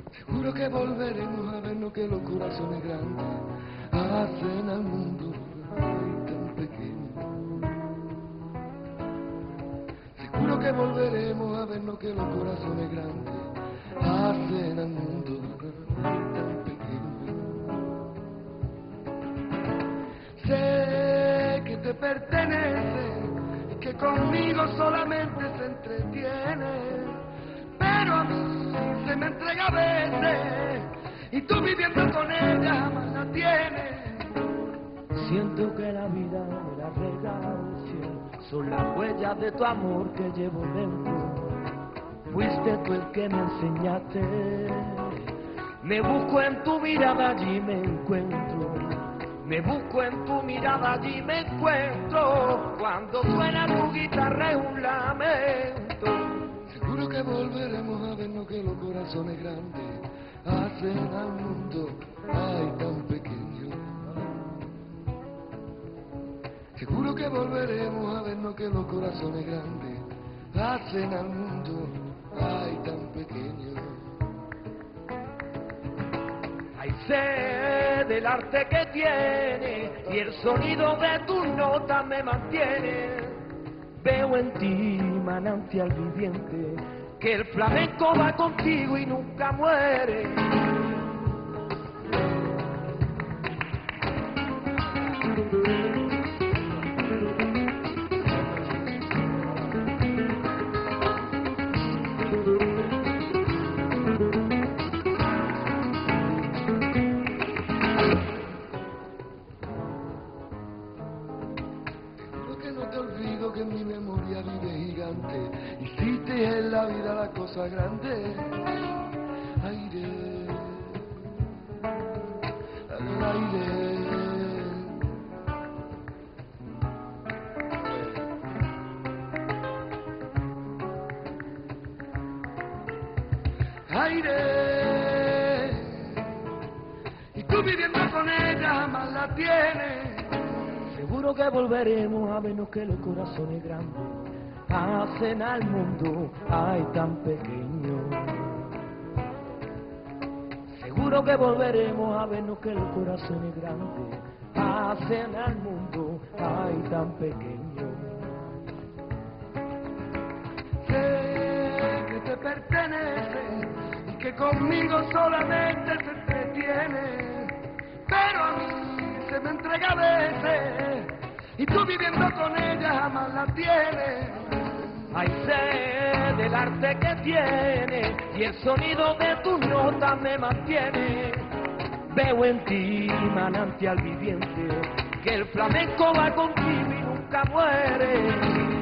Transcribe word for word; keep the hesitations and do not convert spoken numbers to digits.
Seguro que volveremos a vernos, que los corazones grandes hacen al mundo ay, tan pequeño. Seguro que volveremos a vernos, que los corazones grandes hacen al mundo ay, tan pequeño. Sé que te pertenece y que conmigo solamente se entretiene, pero a mí se me entrega a veces y tú viviendo con ella jamás la tienes. Siento que la vida me la regala el cielo, son las huellas de tu amor que llevo dentro. Fuiste tú el que me enseñaste, me busco en tu mirada, allí me encuentro. Me busco en tu mirada, allí me encuentro. Cuando suena tu guitarra es un lamento. Seguro que volveremos a vernos, que los corazones grandes hacen al mundo ay tan pequeño. Seguro que volveremos a vernos, que los corazones grandes hacen al mundo ay tan pequeño. Ay, sé del arte que tiene y el sonido de tus notas me mantiene. Veo en ti manantial viviente, que el flamenco va contigo y nunca muere. Que en mi memoria vive gigante, hiciste en la vida la cosa grande. Aire, al aire. Aire, y tú viviendo con ella jamás la tienes. Seguro que volveremos a vernos, que los corazones grandes hacen al mundo ay tan pequeño. Seguro que volveremos a vernos, que los corazones grandes hacen al mundo ay tan pequeño. Sé que te pertenece y que conmigo solamente se entretiene, pero a mí se me entrega a veces y tú viviendo con ella jamás la tienes. Ay, sé del arte que tiene y el sonido de tus notas me mantiene. Veo en ti manantial viviente, que el flamenco va contigo y nunca muere.